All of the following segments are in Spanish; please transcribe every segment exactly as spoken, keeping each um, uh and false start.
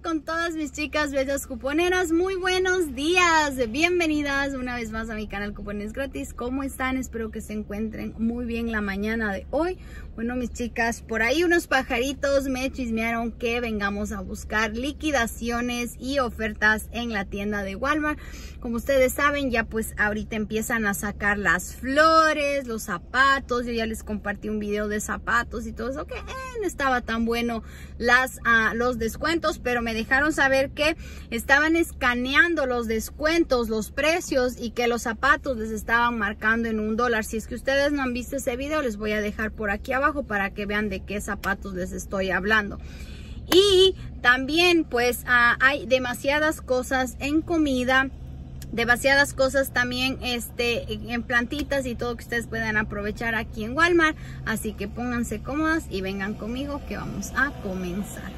con todas mis chicas bellas cuponeras? Muy buenos días, bienvenidas una vez más a mi canal Cupones Gratis. ¿Cómo están? Espero que se encuentren muy bien la mañana de hoy. Bueno, mis chicas, por ahí unos pajaritos me chismearon que vengamos a buscar liquidaciones y ofertas en la tienda de Walmart. Como ustedes saben, ya pues ahorita empiezan a sacar las flores, los zapatos. Yo ya les compartí un video de zapatos y todo eso, que eh, no estaba tan bueno las, uh, los descuentos, pero me dejaron saber que estaban escaneando los descuentos, los precios, y que los zapatos les estaban marcando en un dólar. Si es que ustedes no han visto ese video, les voy a dejar por aquí abajo para que vean de qué zapatos les estoy hablando. Y también pues uh, hay demasiadas cosas en comida, demasiadas cosas también este en plantitas y todo que ustedes puedan aprovechar aquí en Walmart. Así que pónganse cómodas y vengan conmigo que vamos a comenzar.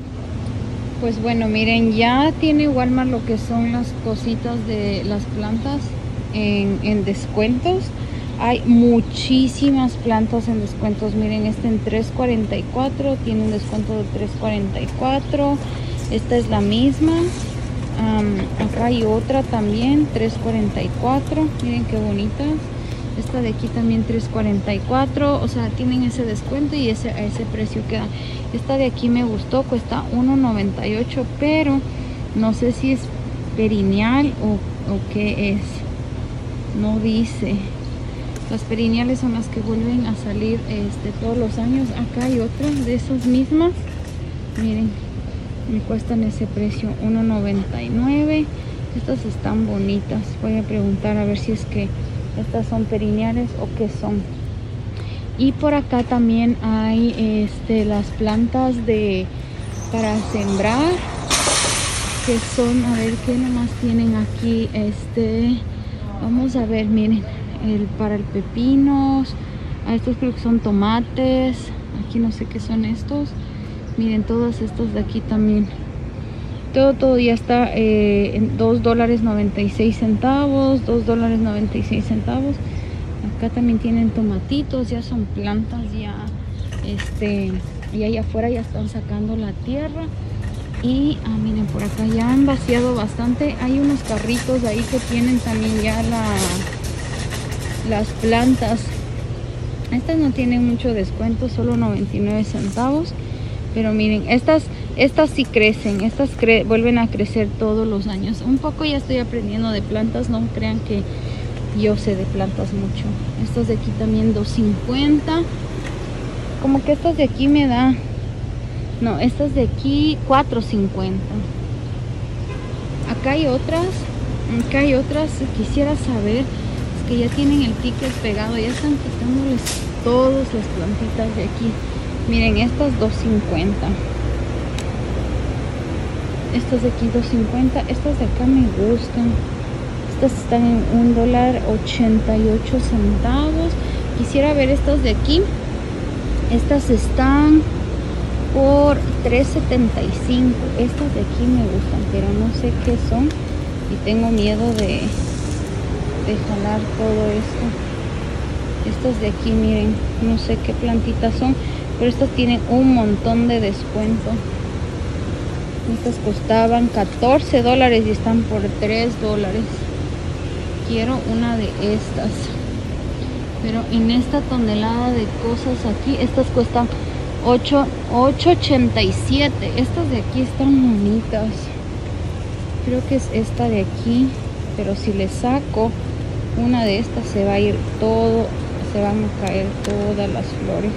Pues bueno, miren, ya tiene Walmart lo que son las cositas de las plantas en, en descuentos. Hay muchísimas plantas en descuentos. Miren, este en tres cuarenta y cuatro, tiene un descuento de tres cuarenta y cuatro. Esta es la misma. Um, acá hay otra también, tres cuarenta y cuatro. Miren qué bonitas. Esta de aquí también tres cuarenta y cuatro. O sea, tienen ese descuento y ese, a ese precio quedan. Esta de aquí me gustó, cuesta uno noventa y ocho, pero no sé si es perineal o, o qué es. No dice. Las perineales son las que vuelven a salir este, todos los años. Acá hay otras de esas mismas. Miren, me cuestan ese precio, uno noventa y nueve. Estas están bonitas. Voy a preguntar a ver si es que estas son perineales o qué son. Y por acá también hay este las plantas de para sembrar, que son, a ver qué nomás tienen aquí. Este, vamos a ver, miren, el para el pepinos. A estos creo que son tomates. Aquí no sé qué son estos. Miren, todas estas de aquí también. Todo, todo ya está eh, en dos dólares noventa y seis centavos. dos dólares noventa y seis centavos. Acá también tienen tomatitos. Ya son plantas ya. Este, y allá afuera ya están sacando la tierra. Y ah, miren, por acá ya han vaciado bastante. Hay unos carritos ahí que tienen también ya la, las plantas. Estas no tienen mucho descuento, solo noventa y nueve centavos. Pero miren, estas estas sí crecen, estas cre vuelven a crecer todos los años. Un poco ya estoy aprendiendo de plantas, no crean que yo sé de plantas mucho. Estas de aquí también dos cincuenta. Como que estas de aquí me da... No, estas de aquí cuatro cincuenta. Acá hay otras, acá hay otras, quisiera saber, es que ya tienen el ticket pegado, ya están quitándoles todas las plantitas de aquí. Miren, estas dos cincuenta. Estas de aquí dos cincuenta. Estas de acá me gustan. Estas están en un dólar ochenta y ocho centavos. Quisiera ver estas de aquí. Estas están por tres setenta y cinco. Estas de aquí me gustan, pero no sé qué son. Y tengo miedo de, de jalar todo esto. Estas de aquí, miren, no sé qué plantitas son, pero estas tienen un montón de descuento. Estas costaban catorce dólares y están por tres dólares. Quiero una de estas. Pero en esta tonelada de cosas aquí, estas cuestan ocho ochenta y siete. Estas de aquí están bonitas. Creo que es esta de aquí. Pero si le saco una de estas, se va a ir todo, se van a caer todas las flores.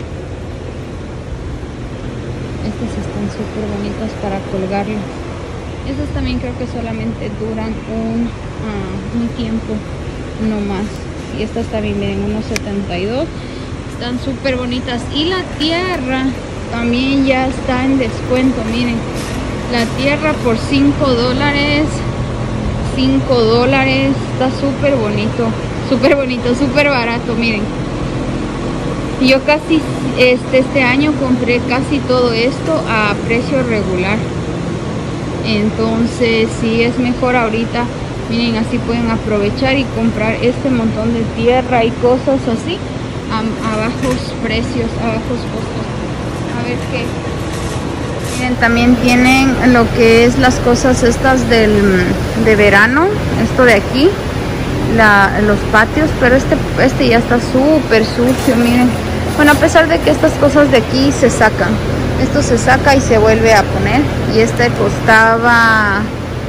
Estas están súper bonitas para colgarlas. Estas también creo que solamente duran un, uh, un tiempo, no más. Y estas también miren, uno setenta y dos. Están súper bonitas. Y la tierra también ya está en descuento. Miren, la tierra por cinco dólares. cinco dólares. Está súper bonito. Súper bonito, súper barato, miren. Yo casi este, este año compré casi todo esto a precio regular. Entonces sí es mejor ahorita. Miren, así pueden aprovechar y comprar este montón de tierra y cosas así a, a bajos precios, a bajos costos. A ver qué. Miren, también tienen lo que es las cosas estas del, de verano, esto de aquí, la, los patios, pero este, este ya está súper sucio, miren. Bueno, a pesar de que estas cosas de aquí se sacan, esto se saca y se vuelve a poner. Y este costaba,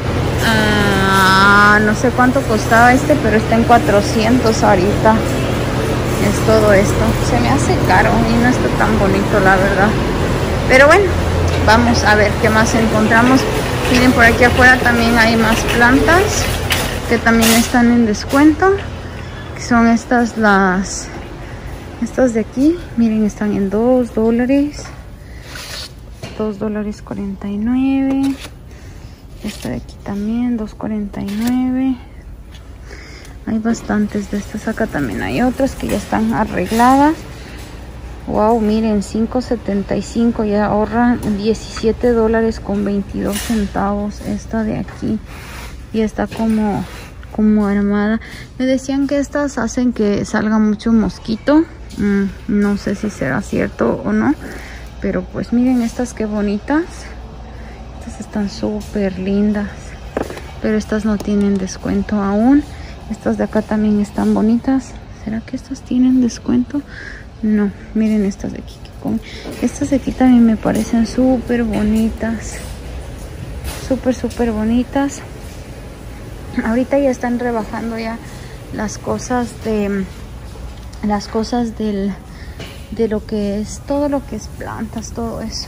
uh, no sé cuánto costaba este, pero está en cuatrocientos ahorita. Es todo esto, se me hace caro y no está tan bonito, la verdad. Pero bueno, vamos a ver qué más encontramos. Miren, por aquí afuera también hay más plantas que también están en descuento, que son estas, las estas de aquí. Miren, están en dos dólares, dos dólares cuarenta y nueve. Esta de aquí también dos cuarenta y nueve. Hay bastantes de estas. Acá también hay otras que ya están arregladas. Wow, miren, cinco setenta y cinco, ya ahorran diecisiete dólares con veintidós centavos esta de aquí. Y está como, como armada. Me decían que estas hacen que salga mucho mosquito. Mm, no sé si será cierto o no. Pero pues miren estas qué bonitas. Estas están súper lindas. Pero estas no tienen descuento aún. Estas de acá también están bonitas. ¿Será que estas tienen descuento? No, miren estas de aquí. Estas de aquí también me parecen súper bonitas. Súper, súper bonitas. Ahorita ya están rebajando ya las cosas de... Las cosas del... De lo que es... Todo lo que es plantas, todo eso.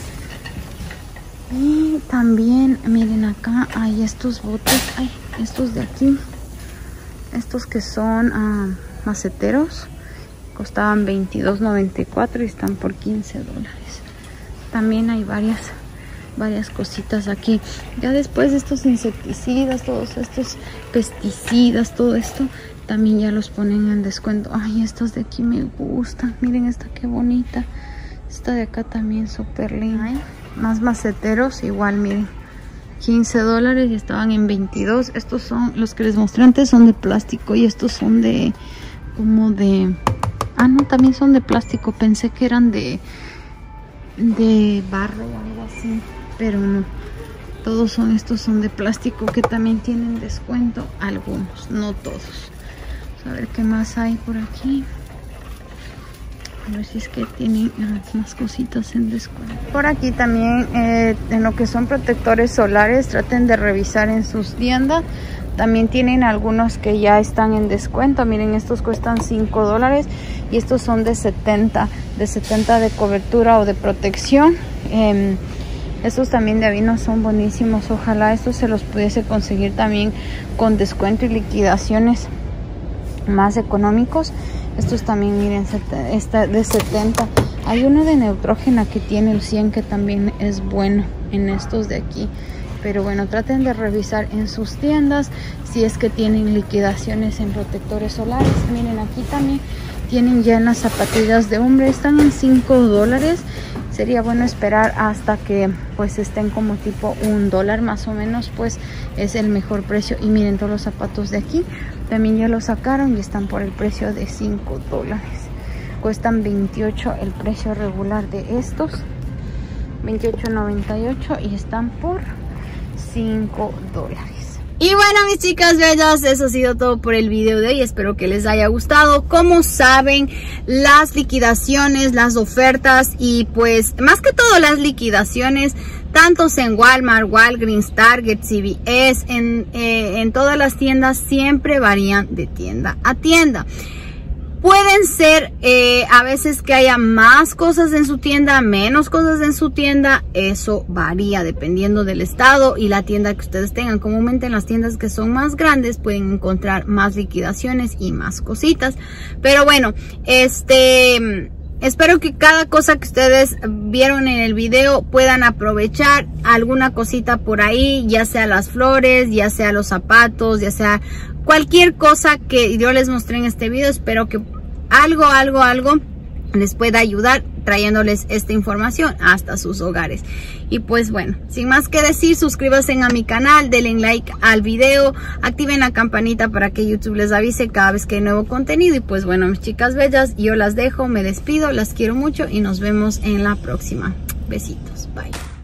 Y también, miren acá, hay estos botes. Ay, estos de aquí. Estos que son uh, maceteros. Costaban veintidós noventa y cuatro y están por quince dólares. También hay varias varias cositas aquí. Ya después estos insecticidas, todos estos pesticidas, todo esto también ya los ponen en descuento. Ay, estos de aquí me gustan. Miren esta qué bonita. Esta de acá también súper linda. Ay, más maceteros igual, miren, quince dólares y estaban en veintidós. Estos son los que les mostré antes, son de plástico y estos son de como de... Ah, no, también son de plástico. Pensé que eran de, de barro o algo así, pero no. Todos son estos, son de plástico que también tienen descuento. Algunos, no todos. Vamos a ver qué más hay por aquí. A ver si es que tienen más cositas en descuento. Por aquí también, eh, en lo que son protectores solares, traten de revisar en sus tiendas. También tienen algunos que ya están en descuento. Miren, estos cuestan cinco dólares y estos son de setenta, de setenta de cobertura o de protección. Eh, estos también de Avino son buenísimos. Ojalá estos se los pudiese conseguir también con descuento y liquidaciones más económicos. Estos también, miren, está de setenta. Hay uno de Neutrógena que tiene el cien, que también es bueno en estos de aquí. Pero bueno, traten de revisar en sus tiendas si es que tienen liquidaciones en protectores solares. Miren, aquí también tienen ya en las zapatillas de hombre. Están en cinco dólares. Sería bueno esperar hasta que pues estén como tipo un dólar más o menos. Pues es el mejor precio. Y miren, todos los zapatos de aquí también ya los sacaron y están por el precio de cinco dólares. Cuestan veintiocho el precio regular de estos. veintiocho noventa y ocho y están por cinco dólares. Y bueno, mis chicas bellas, eso ha sido todo por el video de hoy. Espero que les haya gustado. Como saben, las liquidaciones, las ofertas y pues más que todo las liquidaciones, tantos en Walmart, Walgreens, Target, C V S, en, eh, en todas las tiendas siempre varían de tienda a tienda. Pueden ser eh, a veces que haya más cosas en su tienda, menos cosas en su tienda. Eso varía dependiendo del estado y la tienda que ustedes tengan. Comúnmente en las tiendas que son más grandes pueden encontrar más liquidaciones y más cositas. Pero bueno, este... espero que cada cosa que ustedes vieron en el video puedan aprovechar alguna cosita por ahí, ya sea las flores, ya sea los zapatos, ya sea cualquier cosa que yo les mostré en este video. Espero que algo, algo, algo les pueda ayudar trayéndoles esta información hasta sus hogares. Y pues bueno, sin más que decir, suscríbanse a mi canal, denle like al video, activen la campanita para que YouTube les avise cada vez que hay nuevo contenido. Y pues bueno, mis chicas bellas, yo las dejo, me despido, las quiero mucho y nos vemos en la próxima. Besitos, bye.